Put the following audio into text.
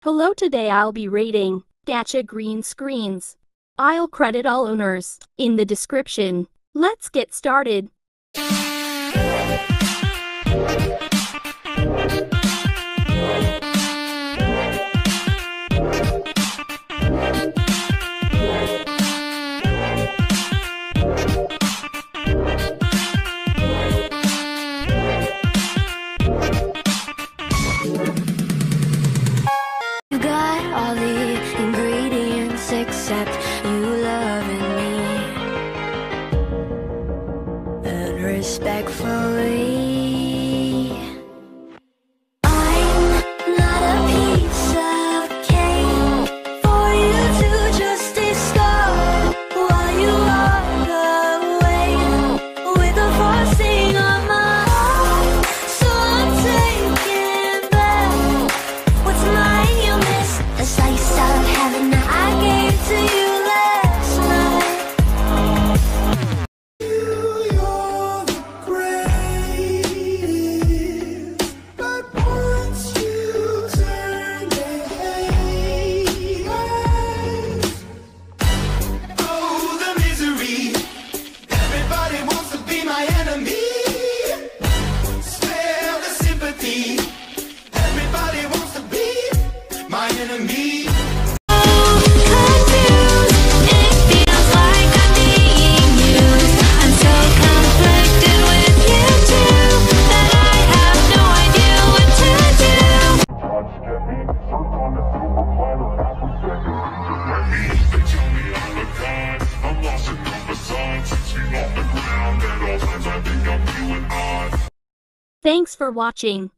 Hello, today I'll be rating gacha green screens. I'll credit all owners in the description. Let's get started. You got all the ingredients except you loving me and respectfully. I'm not a piece of cake for you to just discard while you walk away with the frosting on my heart. So I'm taking back what's mine. You missed a slice of heaven that I gave to you last night. You're the greatest, but once you turn the haters. Oh, the misery. Everybody wants to be my enemy. Spare the sympathy. Everybody wants to be my enemy. Confused, it feels like I'm being used. I'm so conflicted with you too that I have no idea what to do. Thanks for watching.